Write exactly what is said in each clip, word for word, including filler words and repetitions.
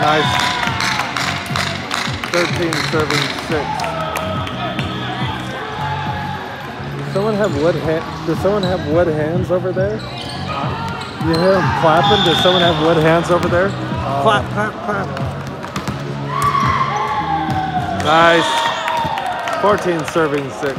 Nice. thirteen serving six. Does someone have wood hand? Does someone have wood hands over there? You hear them clapping? Does someone have wood hands over there? Uh, clap, clap, clap. Nice. fourteen serving six.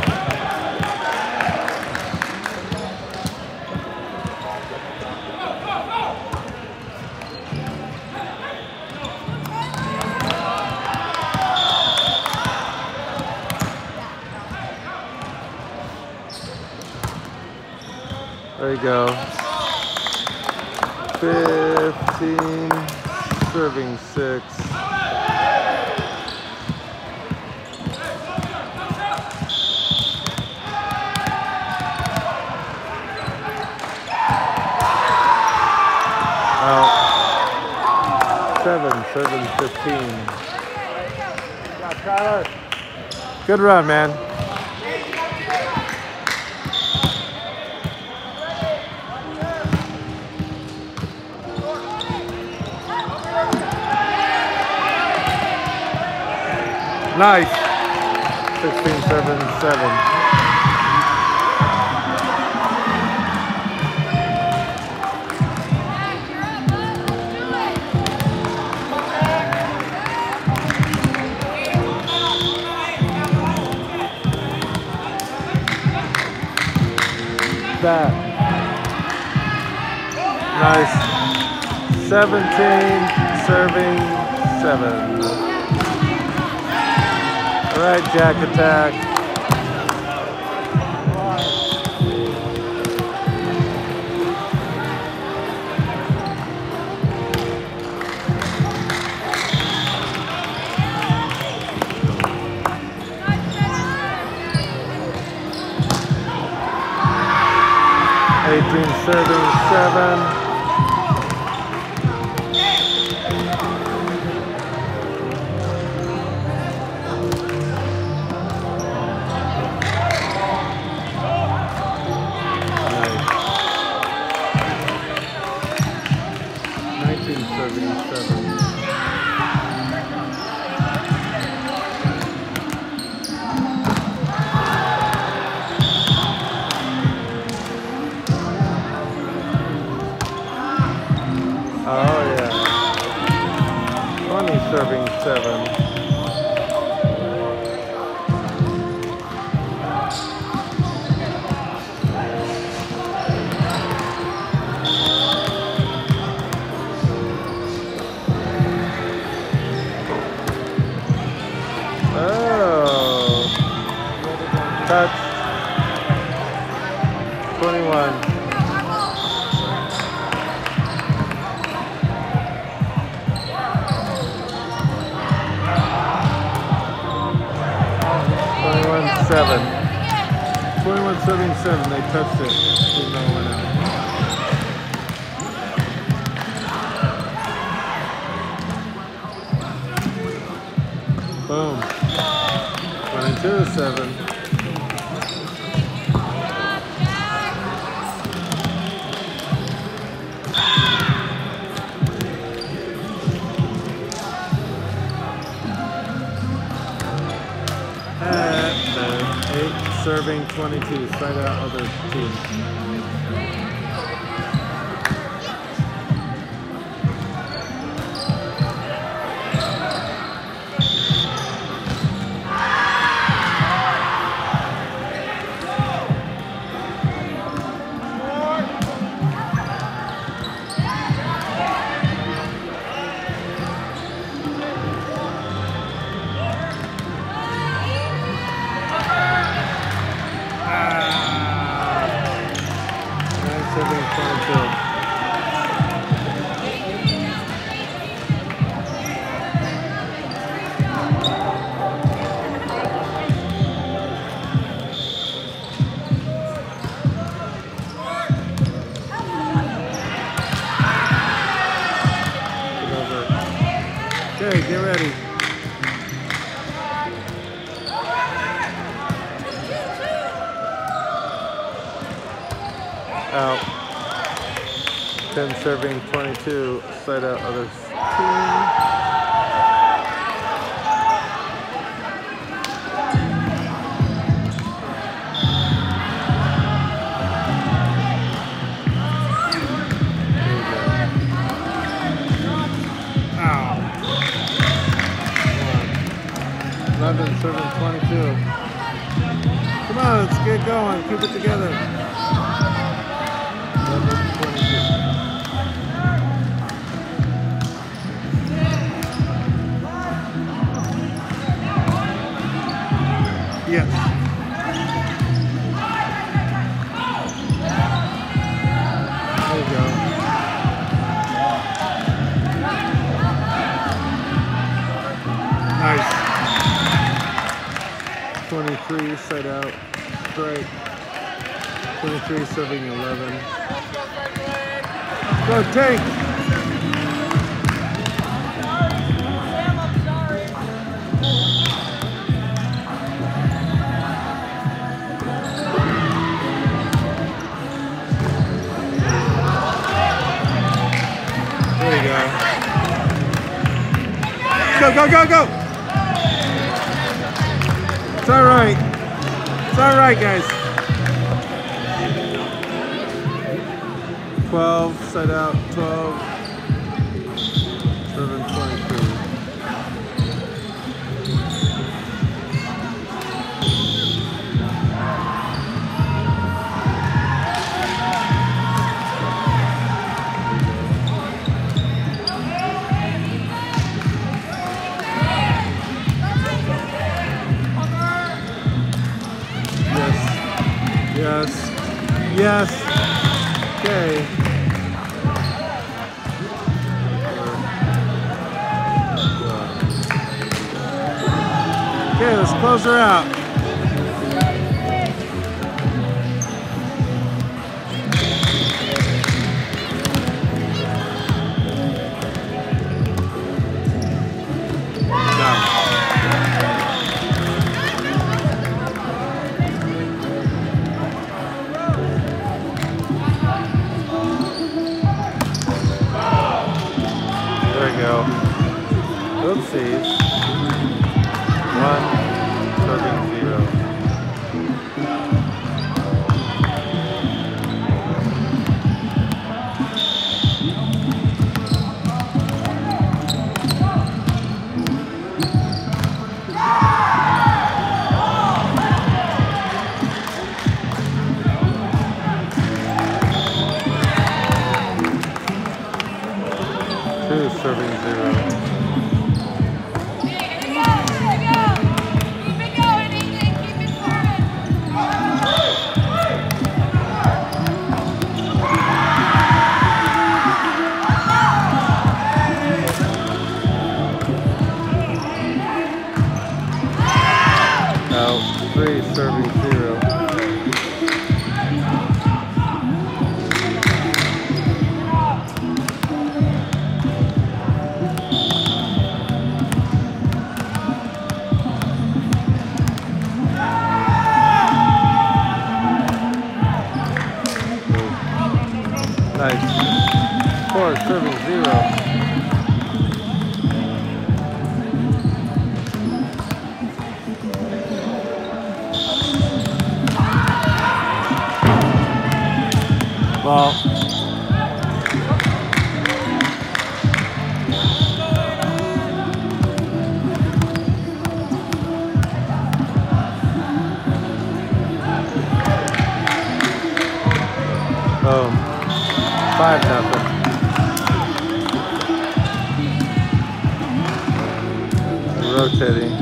There you go. fifteen serving six. Out. Seven serving fifteen. Good run, man. Nice. sixteen seven seven. That. Nice. seventeen serving seven. All right, Jack attack. eighteen serving seven. Oh yeah. twenty serving seven. Oh. Touch. twenty-one. Seven. twenty-one serving seven. They touched it. Didn't know when out. Boom. twenty-two seven. Serving twenty-two, straight out other team. Okay, get ready. Out. ten serving twenty-two, side out others. eleven, serving twenty-two. Come on, let's get going. Keep it together. eleven, twenty-two. Yes. There you go. Nice. twenty-three, side out, strike. twenty-three, serving eleven. Go, Tank! There you go. Go, go, go, go! It's all right. It's all right, guys. twelve, side out, twelve. seven, twenty-two. Yes. Yes. Okay. Okay, let's close her out. There we go. Oopsies. One, serving zero. Two, serving zero. Out, three, serving zero. Nice. Four, serving zero. Ball. Oh. Five nothing. Rotating.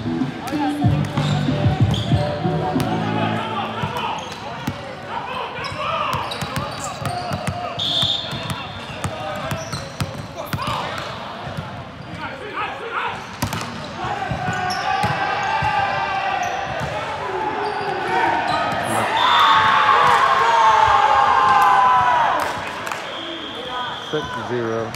Six zero.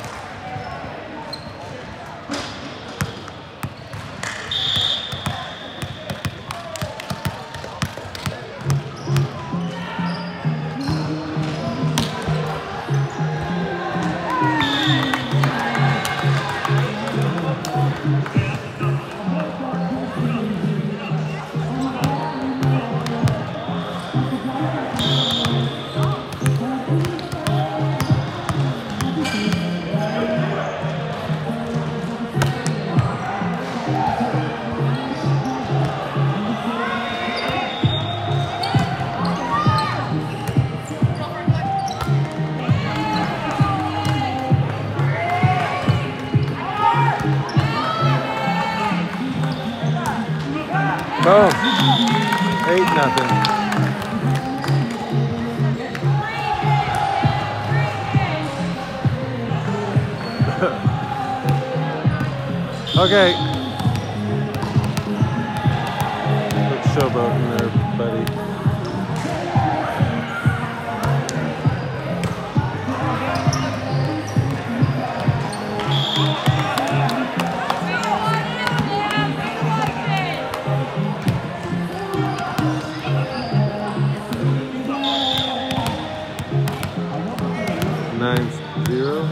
Boom. Eight nothing. Okay. Put showboat in there, buddy. Nine zero.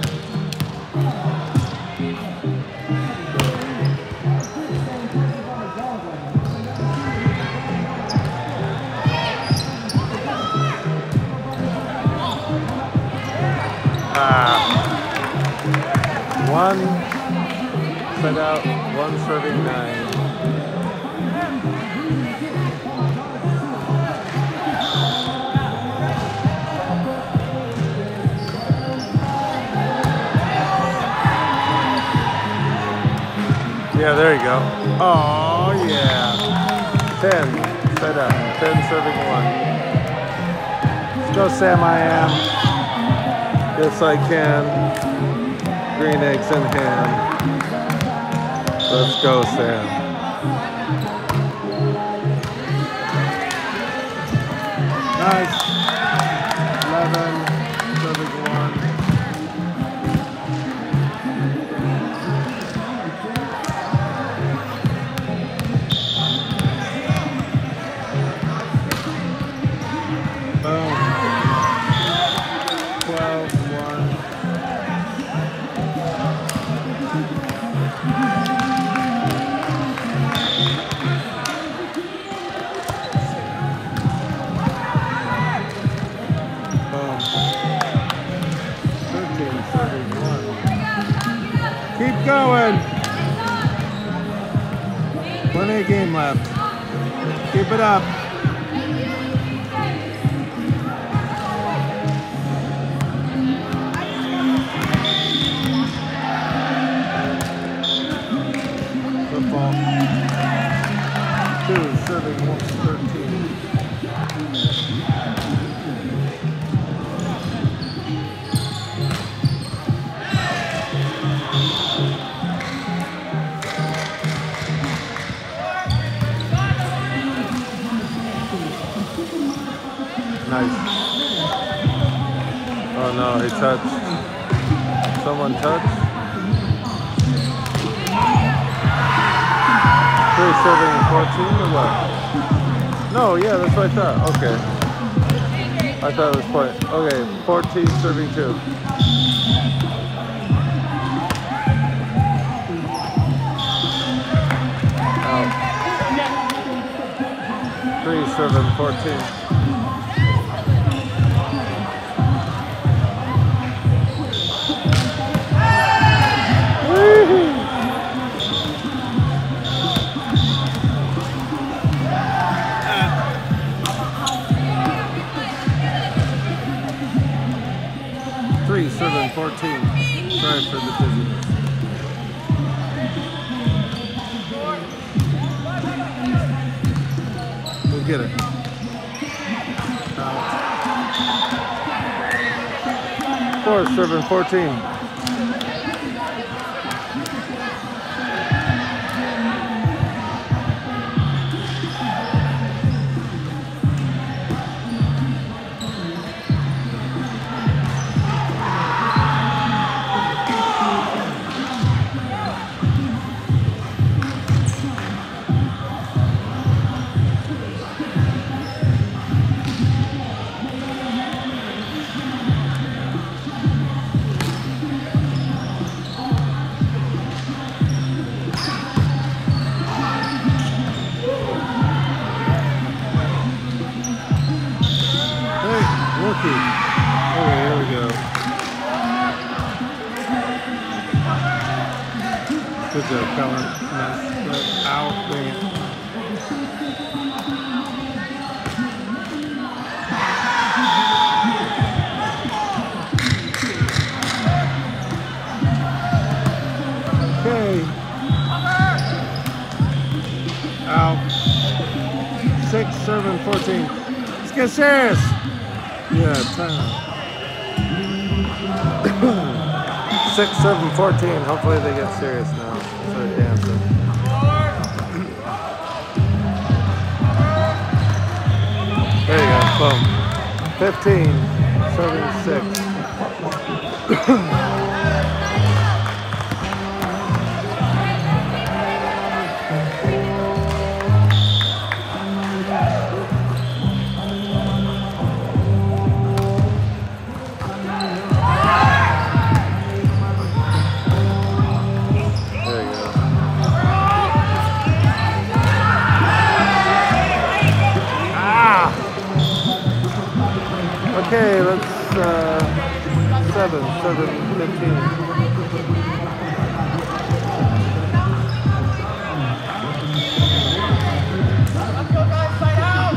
Ah. One set out, one serving nine. Yeah, there you go. Oh, yeah. ten, set up. ten serving one. Let's go, Sam, I am. Yes, I can. Green eggs and ham. Let's go, Sam. Nice. eleven, serving one. Boom. twelve, one. Boom. thirteen, thirty-one. Keep going. Plenty of game left. Keep it up. Two, serving one, thirteen. Nice. Oh no, he touched. Someone touched. Three, serving fourteen or what? No, yeah, that's what I thought. Okay. I thought it was point. Okay, fourteen, serving two. Out. Three, serving fourteen. Three, seven, fourteen. Sorry for the dizziness. We'll get it. Out. Four, seven, fourteen. Okay, here we go. Good job, Colin. Nice. Good. Out. Dang it. Okay. Out. serving fourteen. Let's get serious. Yeah, time. Six, seven, fourteen. Hopefully they get serious now. Start dancing. There you go. Boom. Fifteen, serving six. Okay, let's uh, seven, seven, fifteen. Let's go, guys, side out.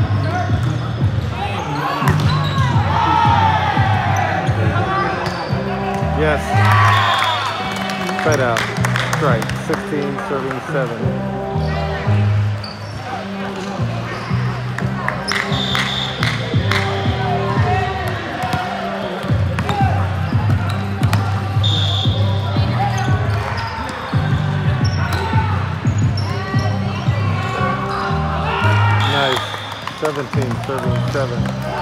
Yes. Side out. Strike. Sixteen, serving seven. seventeen, serving seven.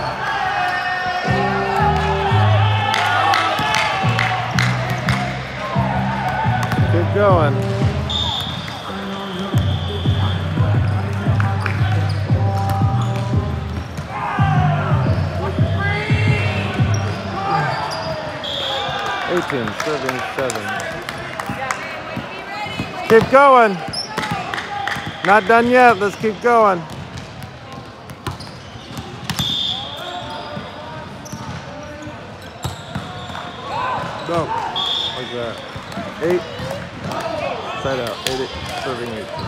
Keep going. eighteen, serving seven. Keep going. Not done yet. Let's keep going. Go. Like that. Eight. Side out. Eight, eight. Serving eighteen.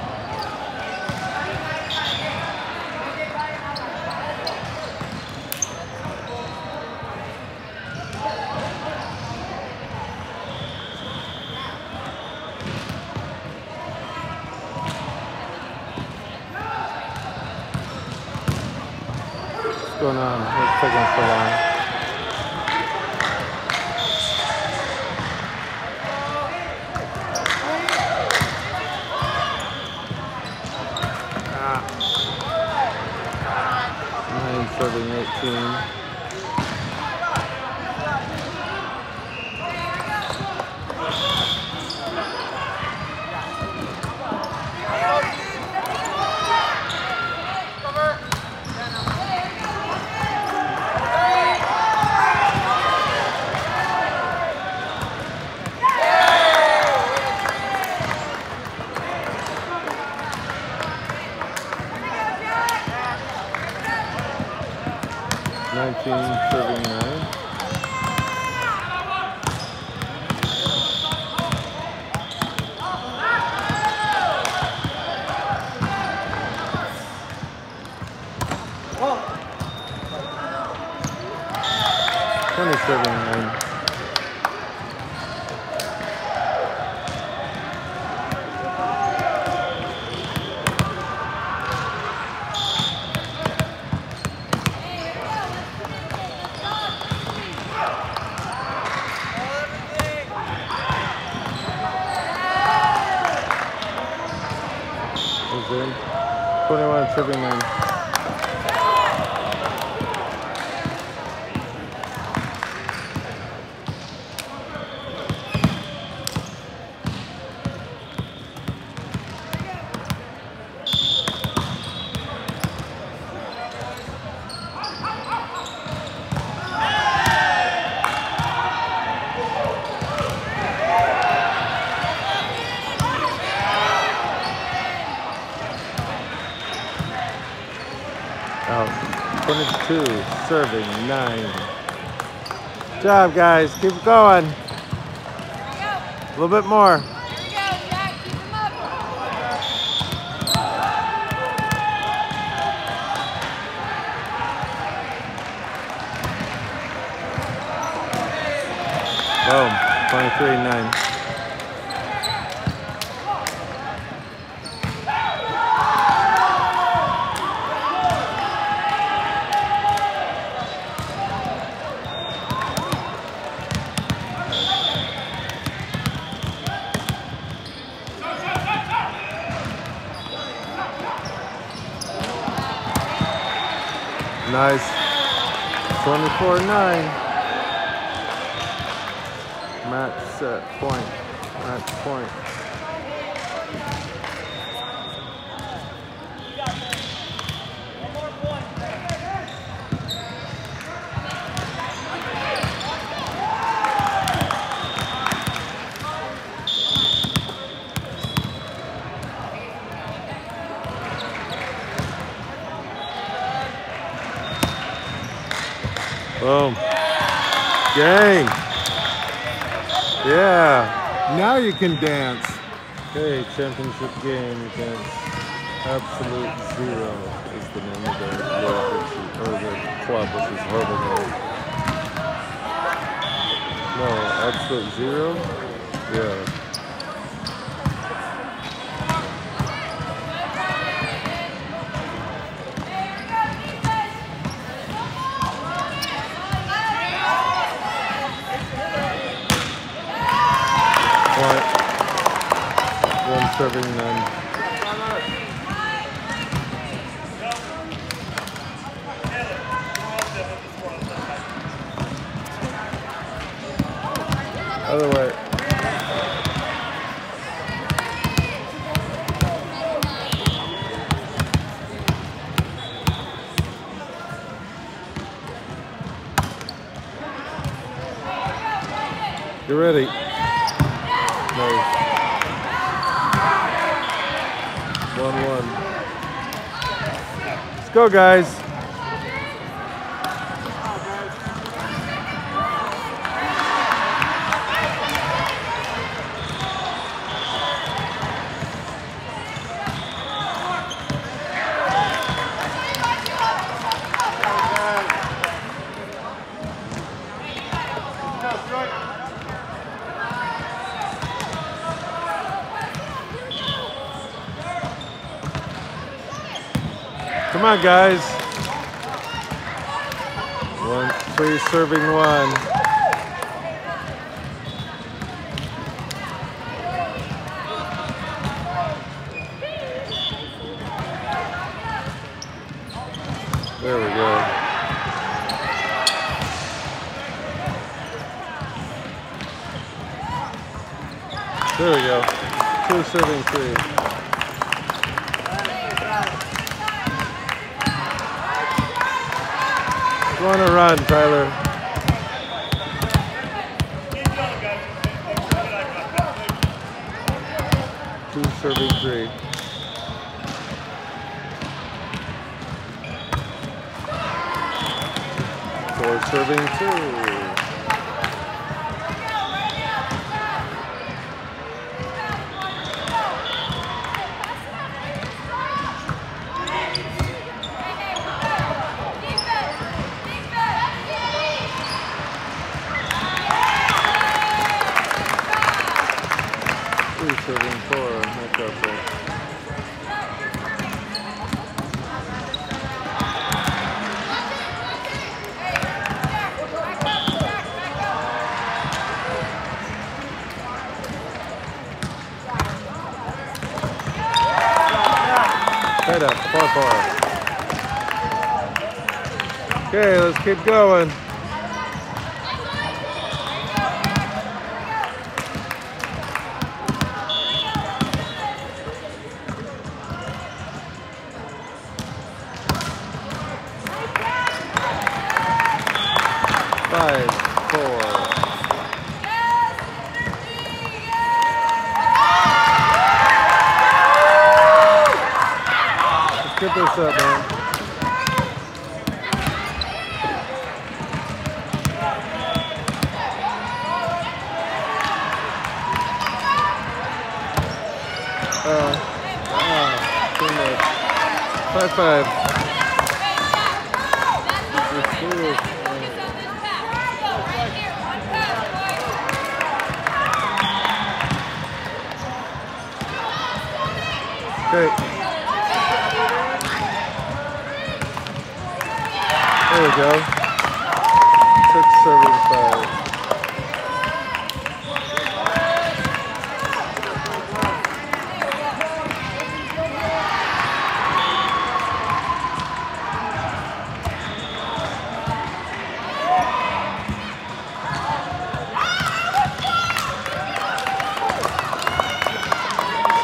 What's going on? What's taking so long? Serving eighteen. nineteen, serving nine. twenty, serving nine. In. twenty-one, serving nine. Out. twenty-two, serving nine. Good job, guys. Keep going. A little bit more. There we go, Jack. Keep him up. Boom. twenty-three, nine. Nice. twenty-four nine. Match set point. Match point. Boom. Gang. Yeah. Now you can dance. Okay, championship game against Absolute Zero is the name of the location, or the club, which is horrible name. No, Absolute Zero? Yeah. One serving none. Other way. You ready? Nice. one one. Let's go, guys. Come on, guys. One, three serving one. There we go. There we go. Two serving three. Want to run, Tyler. Two serving three. Four serving two. Serving four, make up for. Head up, far, far. Okay, let's keep going. Five, four. Let's get this up, man. Oh, ah, too much. Five, five. Okay. There we go. Six serving five.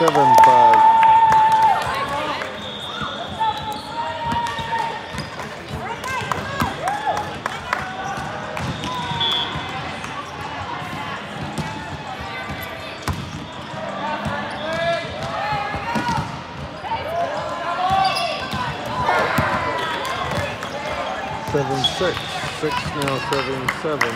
seven five. Seven six. Six now seven seven.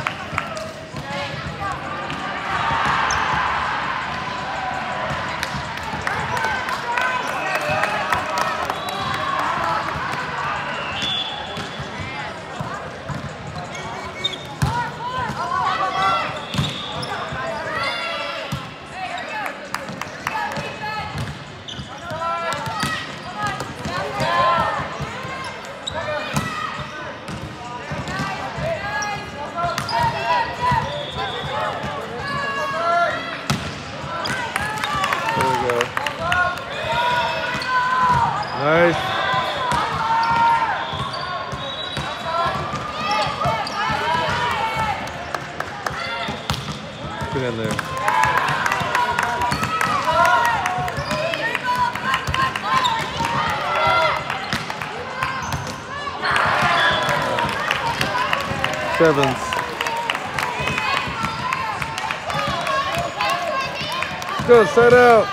Nice. Get in there. Sevens. Let's go, set out.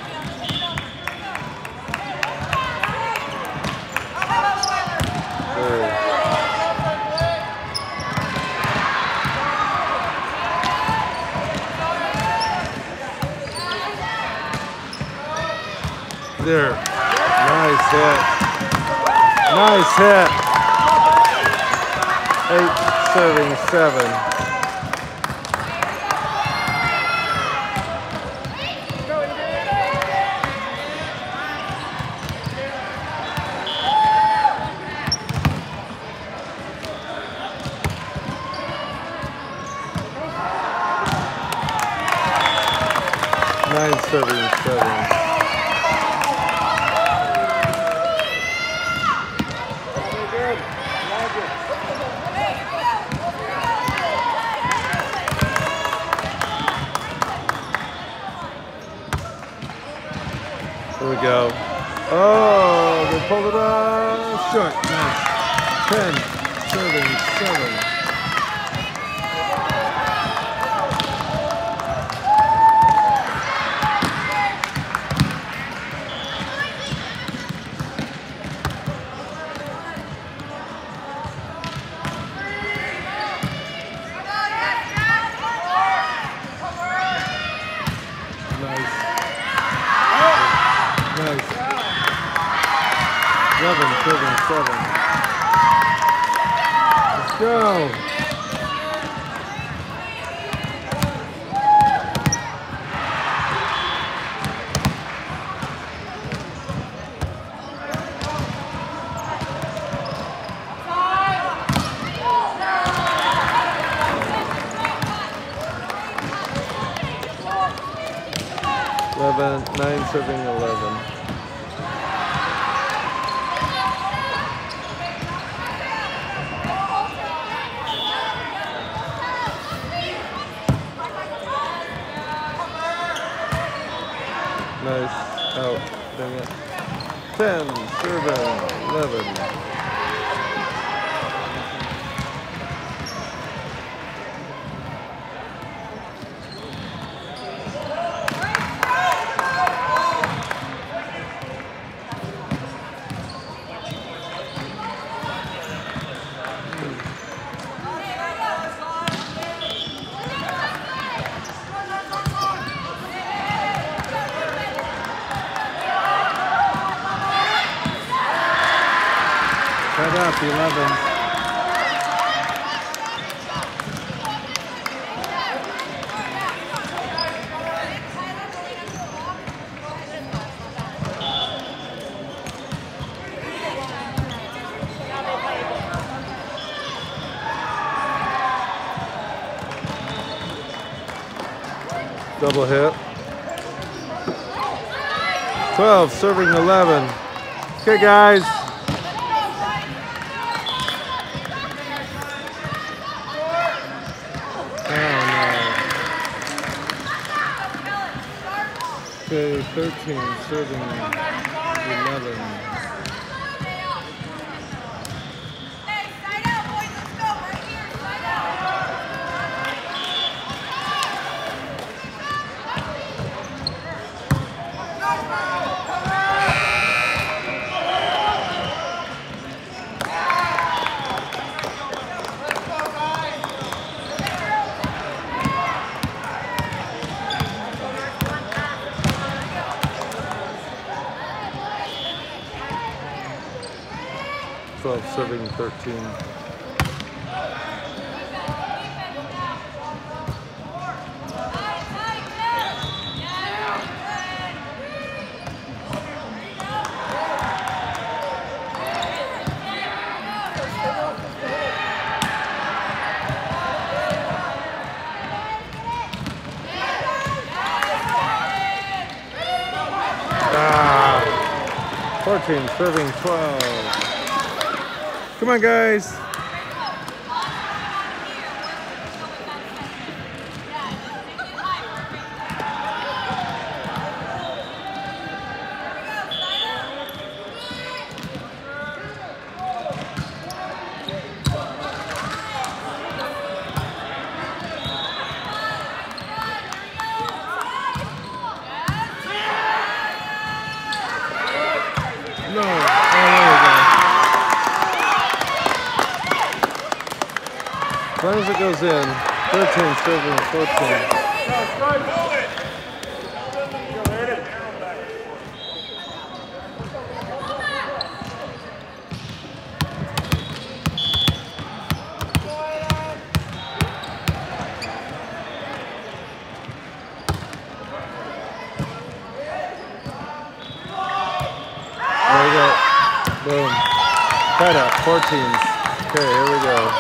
There. Nice hit. Nice hit. Eight serving seven. Nine serving seven. Here we go. Oh, they pulled it off. Short. Nice. Ten. Serving seven. Seven, seven, seven. Let's go. Eleven, nine serving eleven. Nice. Out. Dang it. Ten. Serving. Eleven. Head up, eleven. Double hit. twelve, serving eleven. Okay, guys. Okay, thirteen, serving eleven. Hey, side out, boys. Let's go. Right here. Side out. twelve, serving thirteen. Ah, fourteen, serving twelve. Come on, guys. No. Oh, there we go. As long as it goes in, thirteen, serving fourteen. There we go. Boom. Cut up, fourteens. Okay, here we go.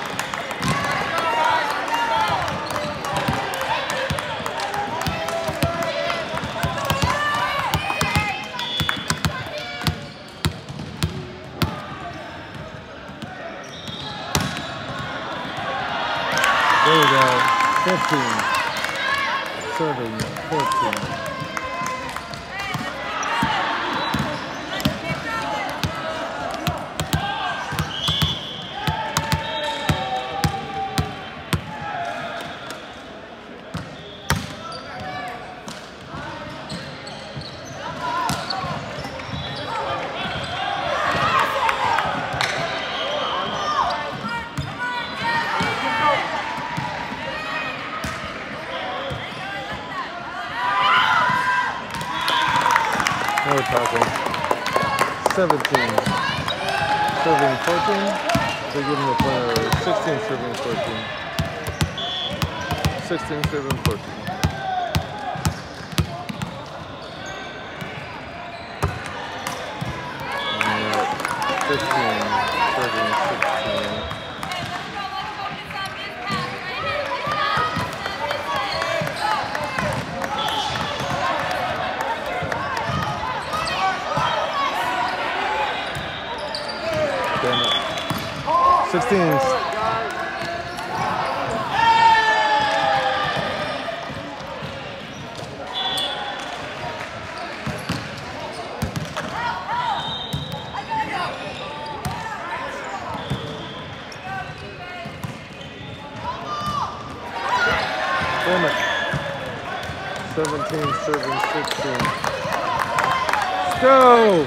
There we go. fifteen. Serving fourteen. Now we're talking. seventeen. Serving fourteen. They give him a point already. sixteen serving fourteen. sixteen serving fourteen. And fifteen serving sixteen. sixteens. Damn it. seventeen serving sixteen. Let's go!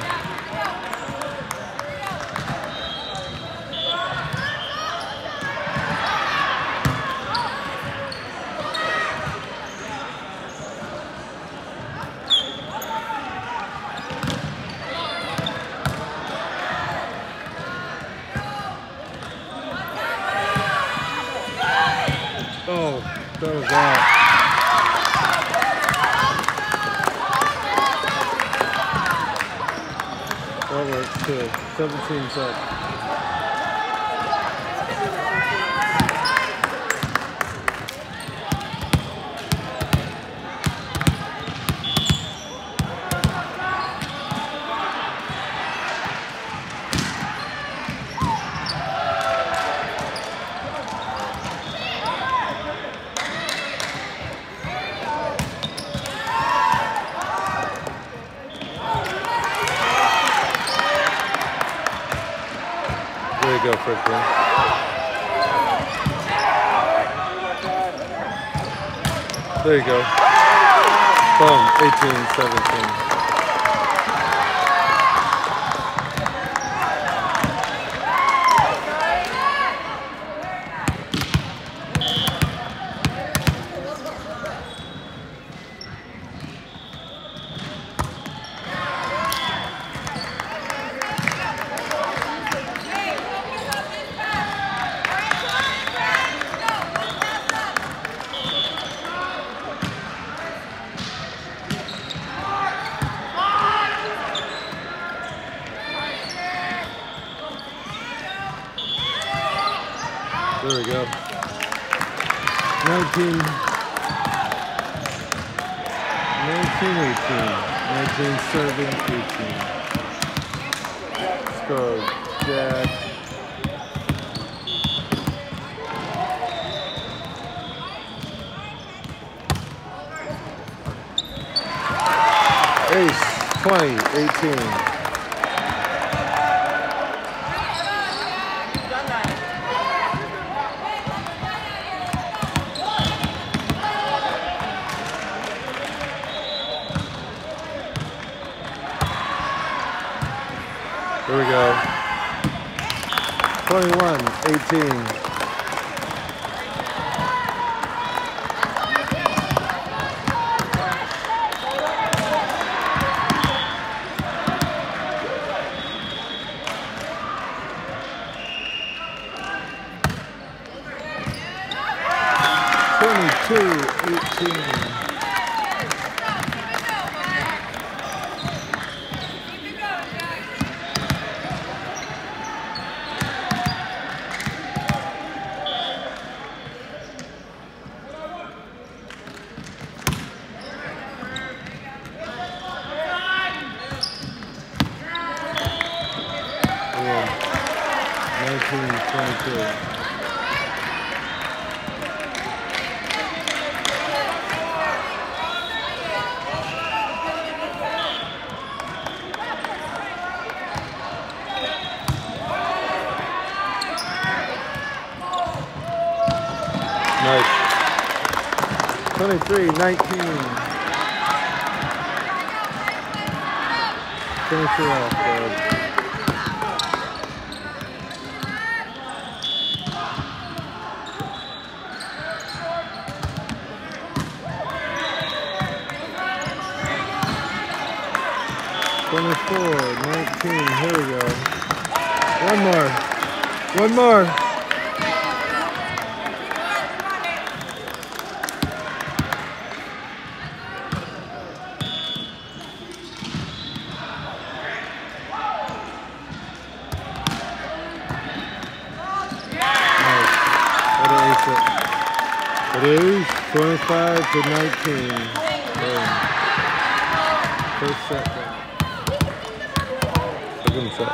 Oh, that was that. That works too. seventeen's up. go, Franklin. There you go. Boom, eighteen seventeen. There we go. nineteen, nineteen, eighteen. nineteen serving, eighteen. Let's go, Jack. Ace, twenty, eighteen. Here we go. twenty-one, eighteen. twenty-two, eighteen. nineteen twenty-two. Nice. twenty-three, nineteen. twenty-three off, bud. twenty-four, nineteen, here we go. One more. One more. It is twenty-five to nineteen. Boom. First set down. Second set.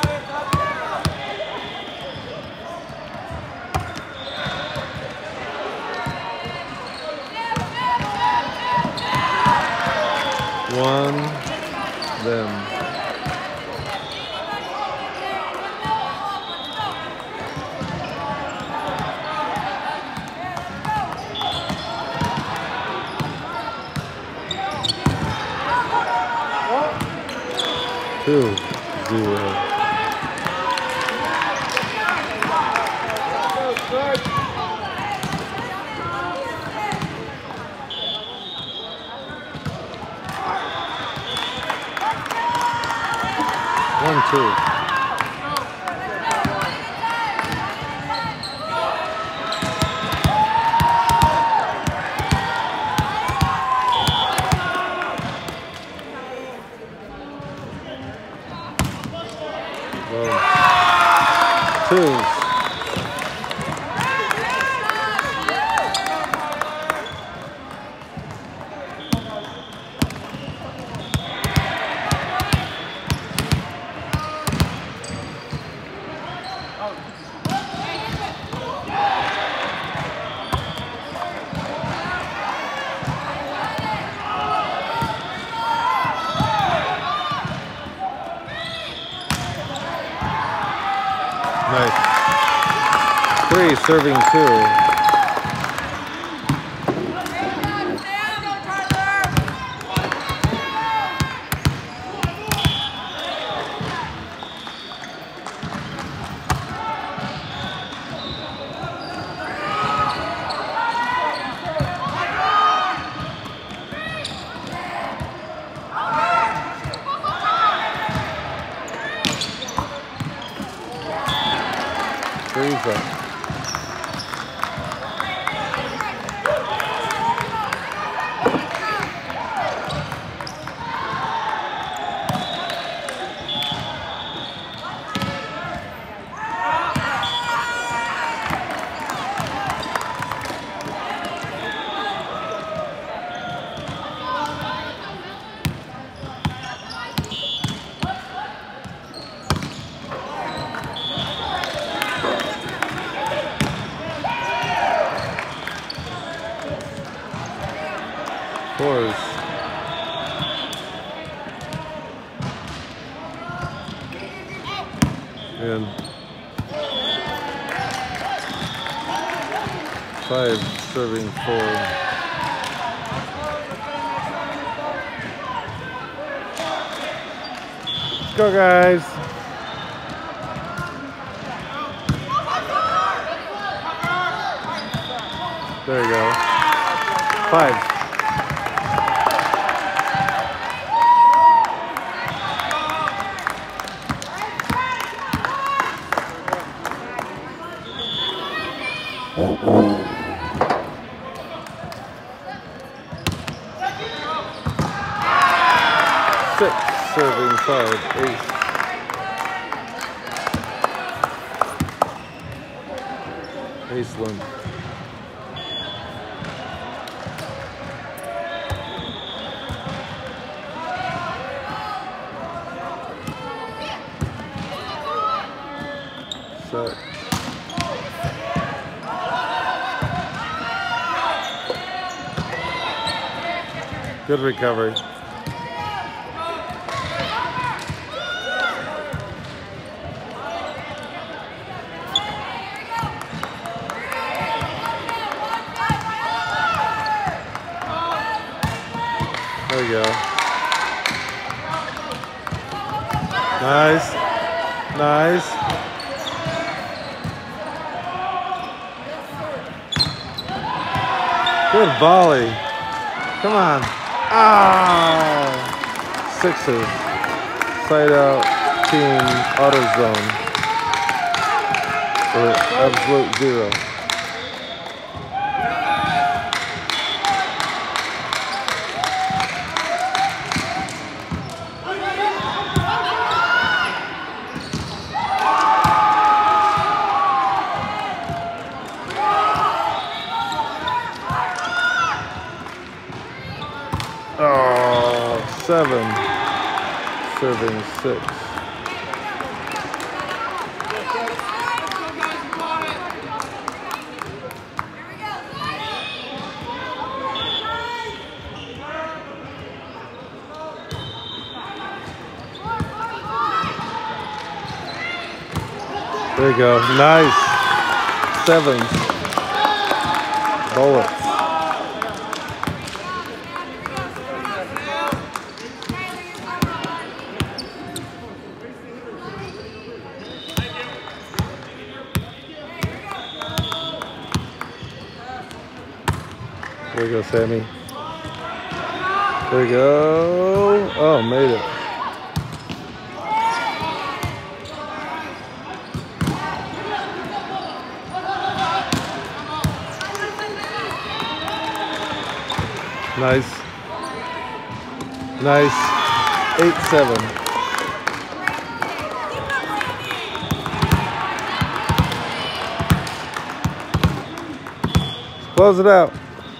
One, them. Two, zero. One, two. Two. Nice. Tourny serving two. Three's up. Fours. And five serving four. Let's go, guys. There you go. Five. Six serving five, ace. Ace limp. Set. Good recovery. There we go. Nice. Nice. Good volley. Come on. Ah! Sixes. Side out team auto zone. Or absolute zero. Oh, seven, serving six. There you go. Nice. Sevens. Bullets. There you go, Sammy. There you go. Oh, made it. Nice. Nice. Eight, seven. Close it out.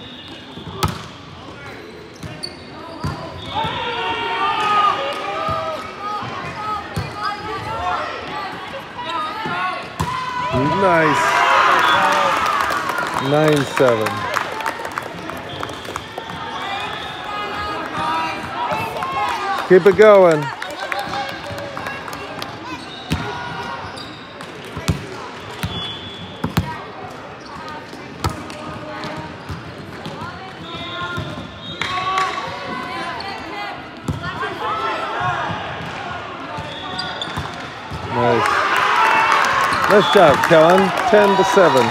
Nice. Nine, seven. Keep it going. Nice job, Kellen. ten to seven.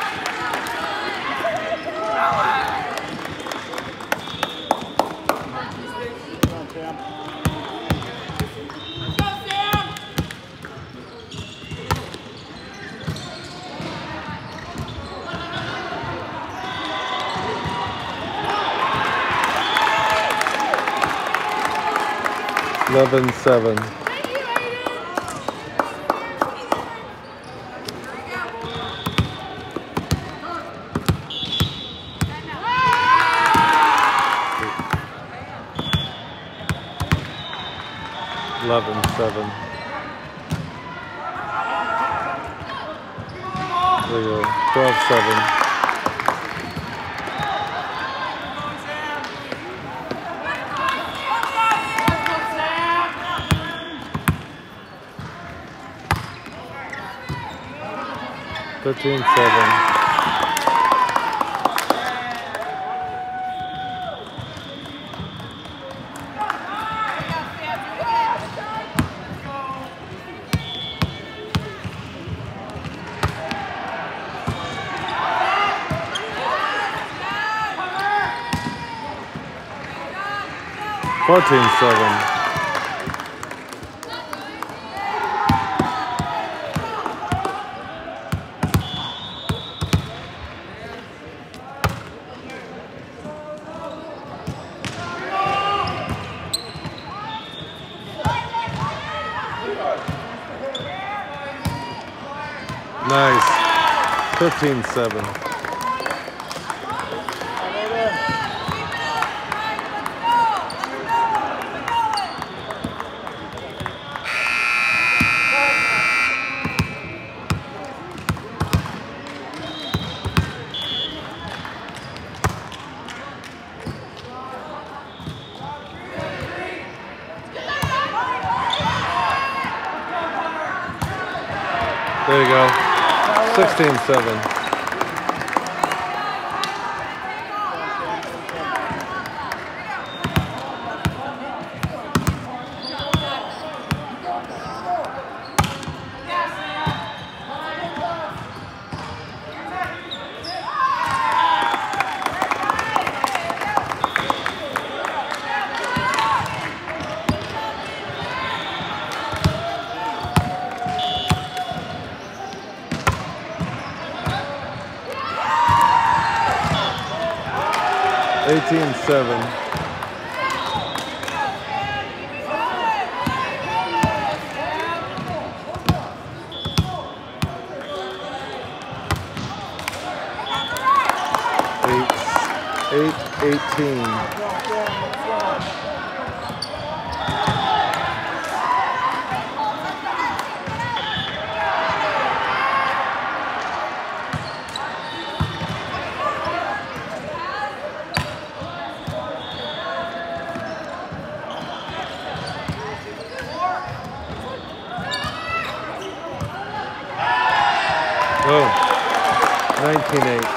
eleven seven. eleven seven. There you go. twelve seven. thirteen seven. fourteen seven. Nice. fifteen seven. There you go. sixteen seven. eighteen seven. Eight, eight, eighteen. Oh, nineteen eight.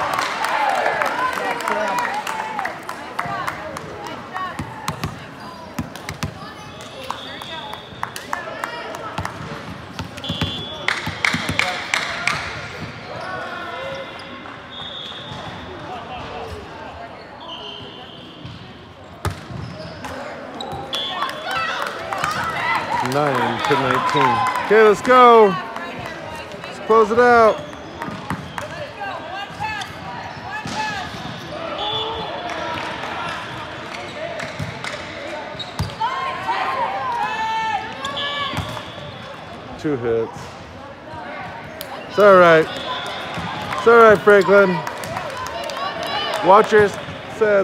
nine to nineteen. Okay, let's go. Let's close it out. Two hits. It's all right. It's all right, Franklin. Watch your sets.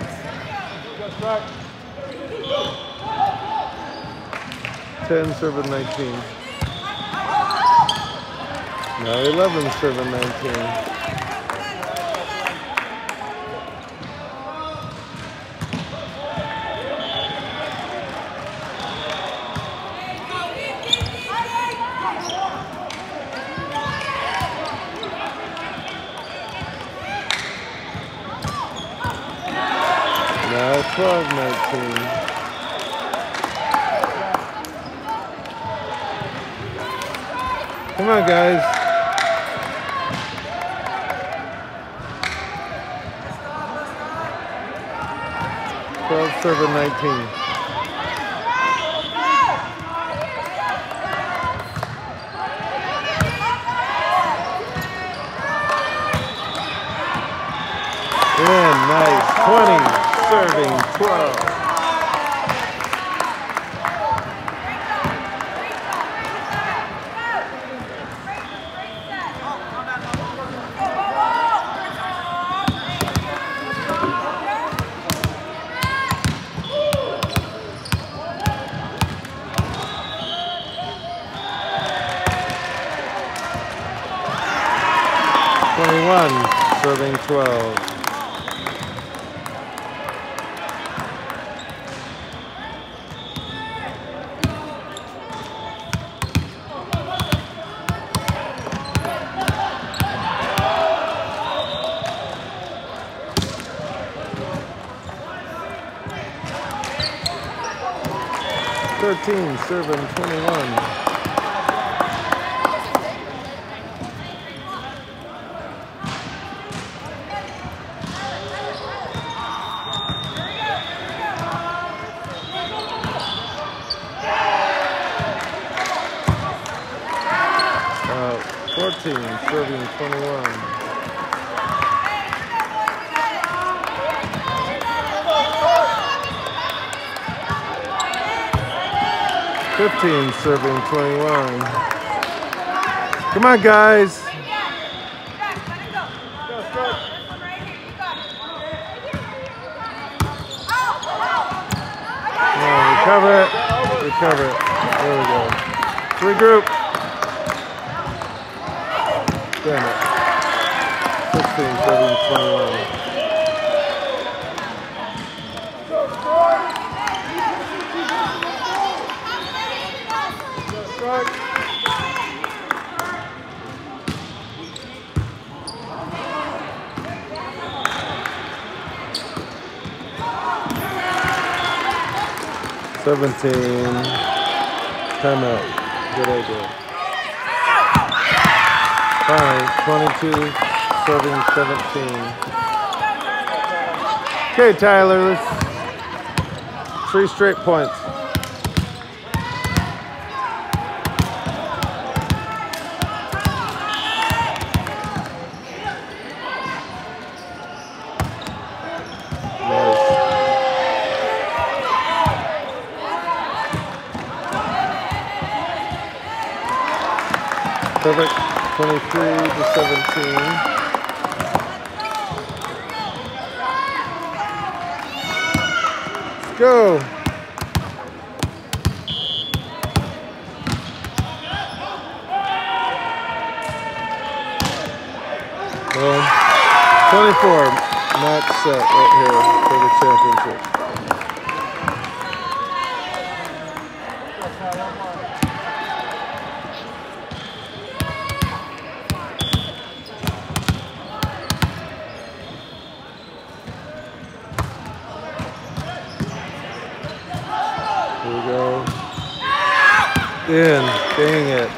ten serving nineteen. Now eleven serving nineteen. Now twelve nineteen. Come on, guys. twelve serving nineteen. And nice. twenty serving twelve. twenty-one serving twelve. thirteen serving twenty-one. Uh, fourteen serving twenty-one. fifteen serving twenty-one. Come on, guys. Come on, recover it. Recover it. There we go. Regroup. Damn it. sixteen serving twenty-one. seventeen. Timeout. Good idea. Fine. twenty-two serving seventeen. Okay, Tyler. Let's three straight points. Perfect. twenty-three to seventeen. Let's go. Well, twenty-four match set right here for the championship. Here we go. In. Dang it.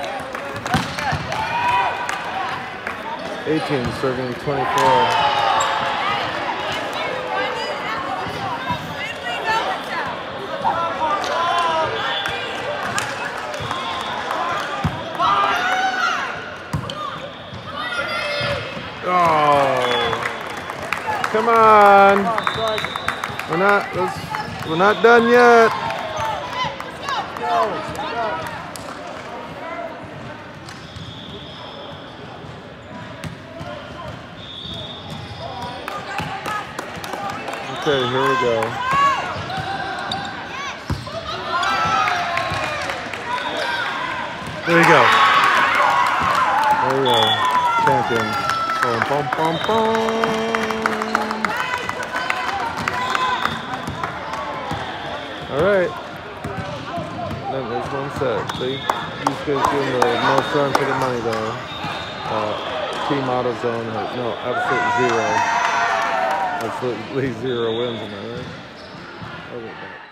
eighteen serving twenty-four. Oh. Come on. We're not let's, we're not done yet. Okay, here we go. There we go. There we go. Champions. Boom, boom, boom, boom. All right. Then there's one set. They, these guys doing the most run for the money though. Uh, team auto zone. No, absolute zero. Absolutely zero wins, am I right?